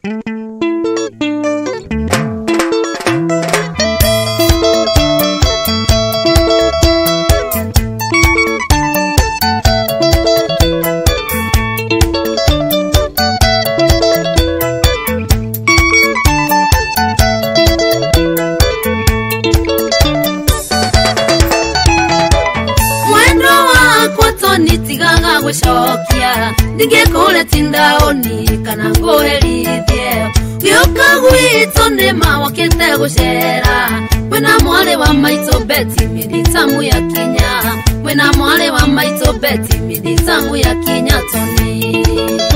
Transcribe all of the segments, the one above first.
Shokia Dige kule tindaoni kana ngoherithie Gioka gwito nema wakete gushera Wena mwale wa maito beti miditamu ya Kenya Wena mwale wa maito beti miditamu ya Kenya Tony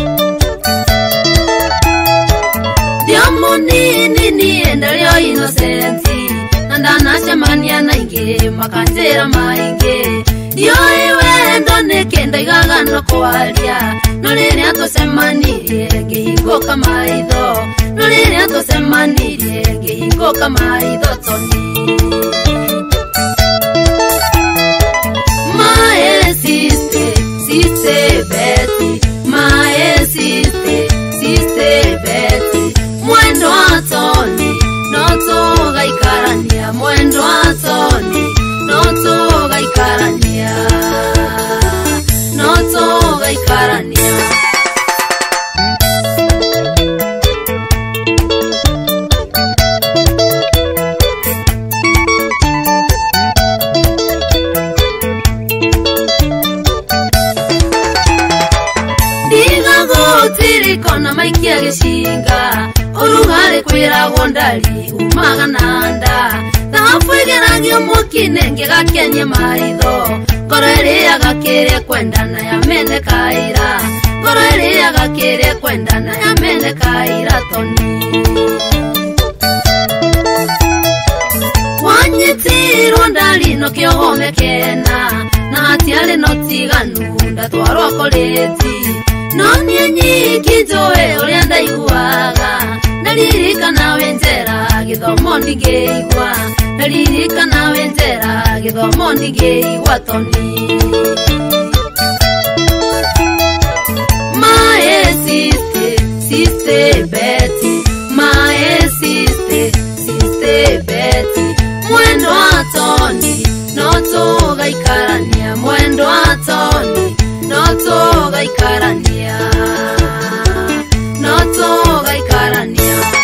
Diamoni nini endeleo innocenti Nandana shamania na inge makatera mainge Yo iwe ndone kenda igaga no kwaria Nolini atosemanirie ngehingo kama idho Nolini atosemanirie ngehingo kama idho Tony My sister Betty My sister Betty Mwendo wa Tony Noto gaikarania Mwendo wa Tony Noto gaikarania Noto gaikarania Diga gotiri kona maikia gishinga Urugare kwira gondali umagananda Nafuigeragio mukine ngegakenye maitho Ngoro iria gakire kwendana ya mene kaira Ngoro iria gakire kwendana ya mene kaira Tony Wanyitirwo ndali no kiohome kena Na hatiare no tiganu ndatwarwo koleti Noni nyiki njoe uria ndaiguaga Ndaririkana wenjera githomo ndigĩigua Ndaririkana wenjera githomo ndigĩigua Tony My sister Betty My sister Betty Mwendo wa Tony Noto gaikarania Mwendo wa Tony Noto gaikarania Noto gaikarania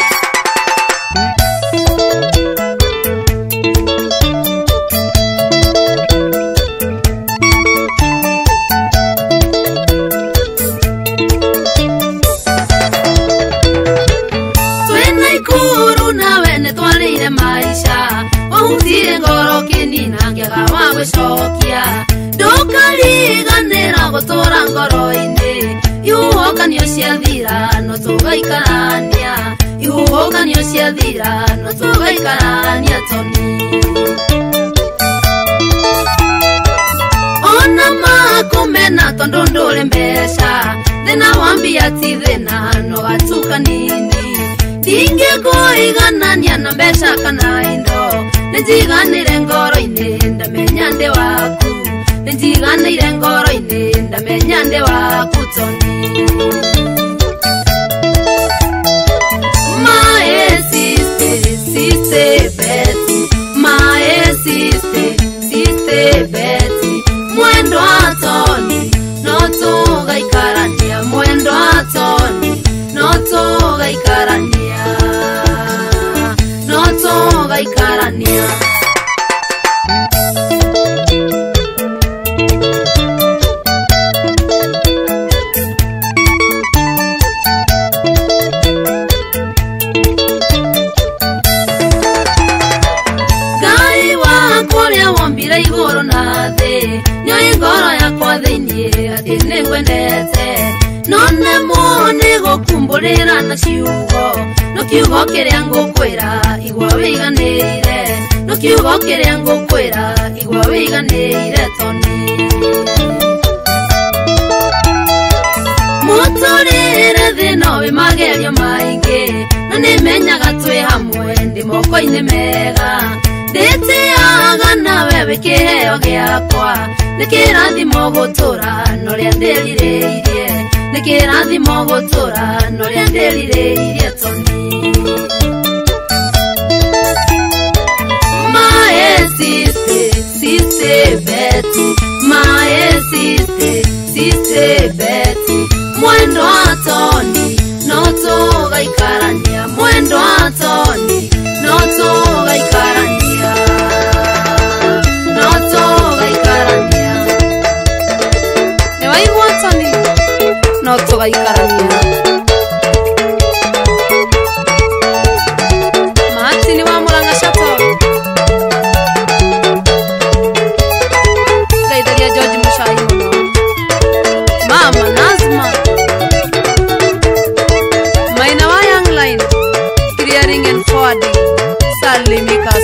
Twena ikuru na wene twarire maisha Wahutire ngoro kinina ngiaga wa gwicokia Ndukariganira gutura ngoro-ini Ihuhokanio cia thira no tugaikarania Ihuhokanio cia thira no tugaikarania Tony Ona makumena tondu nduri mbeca Thina wambia ti thina no gatuka nini Ndingĩkũiganania na mbeca kana indo Nĩnjiganĩre ngoro-ini ndamenya ndi waku Nĩnjiganĩire ngoro-ini ndamenya ndi waku Tony My sister Betty My sister Betty Mwendo wa Tony Noto gaikarania Mwendo wa Tony Noto gaikarania Noto gaikarania Gai wakwa ria wombire iguru na thi Nyoĩ ngoro yakwa thĩinĩ atĩ nĩngwendete None mone gukumbũrĩra na ciugo No kiugo kĩrĩa ngũkwĩra igua wĩiganĩire No kiugo kĩrĩa ngũkwĩra igua wĩiganĩire Tony Mũtũrĩre thĩna wĩ magerio maingĩ Na nĩmenyaga twĩ hamwe ndĩ moko moko-inĩ mega ndĩtĩaga na wewe kĩheo gĩakwa nĩ kĩrathimo gũtũra norĩa ndĩrirĩirie nĩ kĩrathimo gũtũra norĩa ndĩrirĩirie Toni my sister Betty my sister Betty mwendo wa Toni no tũgaikarania mwendo wa Toni no tũgaikarania no tũgaikarania nĩwaigua Toni no tũgaikarania Martin wa Murang'a Chato Gaidaria George Muchai Mama Nazma Maina wa Young Line Clearing and Forwarding Salimika